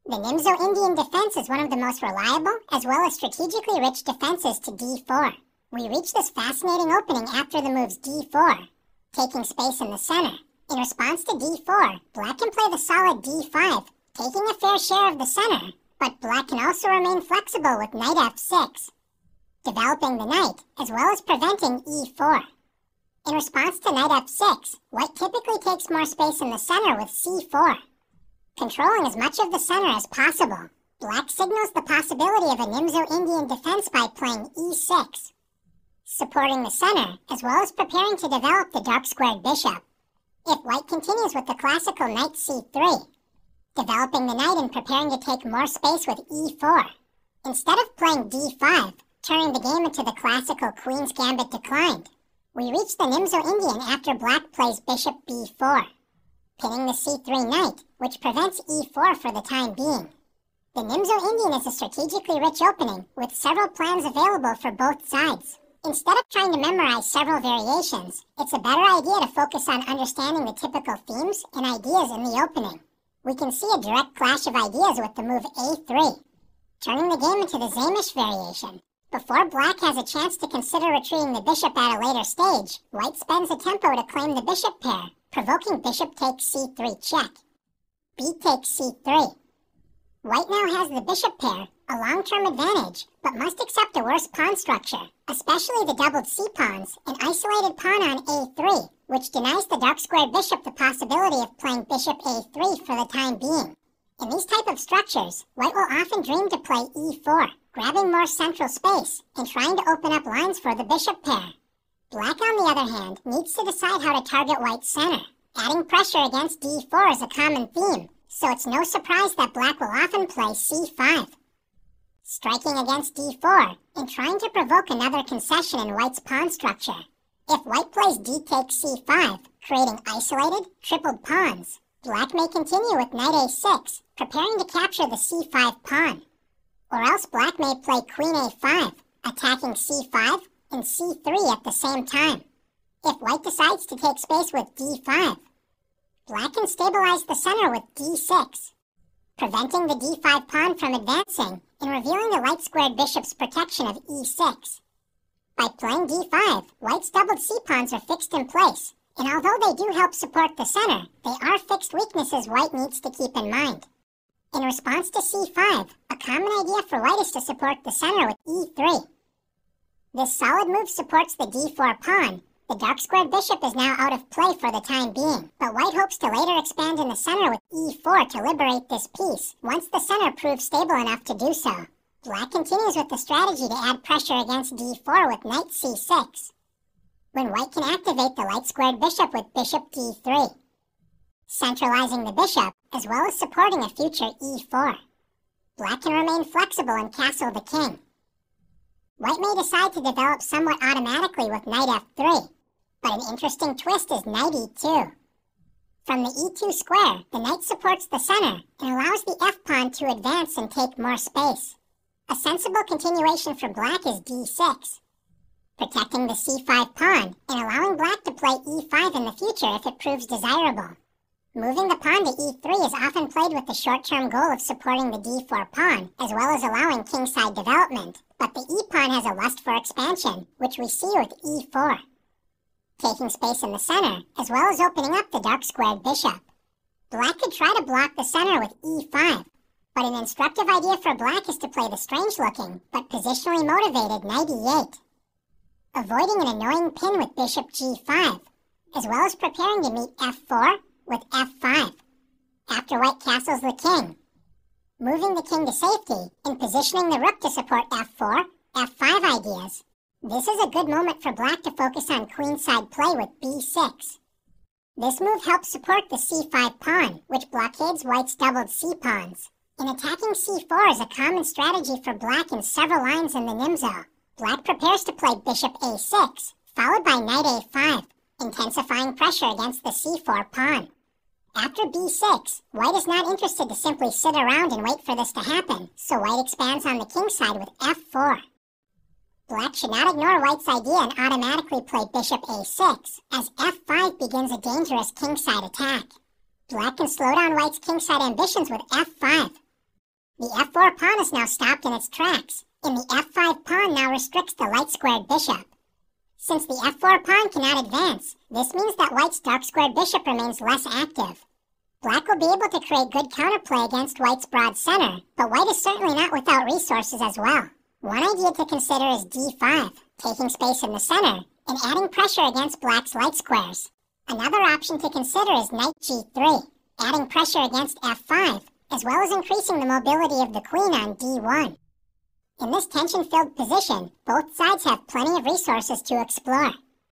The Nimzo-Indian defense is one of the most reliable as well as strategically rich defenses to d4. We reach this fascinating opening after the moves d4, taking space in the center. In response to d4, black can play the solid d5, taking a fair share of the center, but black can also remain flexible with knight f6, developing the knight as well as preventing e4. In response to knight f6, white typically takes more space in the center with c4. Controlling as much of the center as possible, black signals the possibility of a Nimzo-Indian defense by playing e6, supporting the center as well as preparing to develop the dark-squared bishop. If white continues with the classical knight c3, developing the knight and preparing to take more space with e4. Instead of playing d5, turning the game into the classical queen's gambit declined, we reach the Nimzo-Indian after black plays bishop b4, pinning the c3 knight, which prevents e4 for the time being. The Nimzo-Indian is a strategically rich opening with several plans available for both sides. Instead of trying to memorize several variations, it's a better idea to focus on understanding the typical themes and ideas in the opening. We can see a direct clash of ideas with the move a3, turning the game into the Zamish variation. Before black has a chance to consider retreating the bishop at a later stage, white spends a tempo to claim the bishop pair, provoking bishop takes c3 check. B takes c3. White now has the bishop pair, a long-term advantage, but must accept a worse pawn structure, especially the doubled c-pawns, an isolated pawn on a3, which denies the dark-squared bishop the possibility of playing bishop a3 for the time being. In these type of structures, white will often dream to play e4, grabbing more central space and trying to open up lines for the bishop pair. Black, on the other hand, needs to decide how to target white's center. Adding pressure against d4 is a common theme, so it's no surprise that black will often play c5, striking against d4 and trying to provoke another concession in white's pawn structure. If white plays d takes c5, creating isolated, tripled pawns, black may continue with knight a6, preparing to capture the c5 pawn. Or else black may play queen a5, attacking c5 and c3 at the same time. If white decides to take space with d5, black can stabilize the center with d6, preventing the d5 pawn from advancing and revealing the light-squared bishop's protection of e6. By playing d5, white's doubled c-pawns are fixed in place, and although they do help support the center, they are fixed weaknesses white needs to keep in mind. In response to c5, a common idea for white is to support the center with e3. This solid move supports the d4 pawn. The dark-squared bishop is now out of play for the time being, but white hopes to later expand in the center with e4 to liberate this piece, once the center proves stable enough to do so. Black continues with the strategy to add pressure against d4 with knight c6, when white can activate the light-squared bishop with bishop d3, centralizing the bishop, as well as supporting a future e4. Black can remain flexible and castle the king. White may decide to develop somewhat automatically with knight f3, but an interesting twist is knight e2. From the e2 square, the knight supports the center and allows the f-pawn to advance and take more space. A sensible continuation for black is d6, protecting the c5 pawn and allowing black to play e5 in the future if it proves desirable. Moving the pawn to e3 is often played with the short-term goal of supporting the d4 pawn, as well as allowing kingside development, but the e-pawn has a lust for expansion, which we see with e4, taking space in the center, as well as opening up the dark-squared bishop. Black could try to block the center with e5, but an instructive idea for black is to play the strange-looking, but positionally motivated knight e8, avoiding an annoying pin with bishop g5, as well as preparing to meet f4 with f5, after white castles the king, moving the king to safety and positioning the rook to support f4, f5 ideas. This is a good moment for black to focus on queenside play with b6. This move helps support the c5 pawn, which blockades white's doubled c-pawns. And attacking c4 is a common strategy for black in several lines in the Nimzo. Black prepares to play bishop a6, followed by knight a5, intensifying pressure against the c4 pawn. After b6, white is not interested to simply sit around and wait for this to happen, so white expands on the king side with f4. Black should not ignore white's idea and automatically play bishop a6, as f5 begins a dangerous kingside attack. Black can slow down white's kingside ambitions with f5, The f4 pawn is now stopped in its tracks, and the f5 pawn now restricts the light-squared bishop. Since the f4 pawn cannot advance, this means that white's dark-squared bishop remains less active. Black will be able to create good counterplay against white's broad center, but white is certainly not without resources as well. One idea to consider is d5, taking space in the center, and adding pressure against black's light squares. Another option to consider is knight g3, adding pressure against f5, as well as increasing the mobility of the queen on d1. In this tension-filled position, both sides have plenty of resources to explore.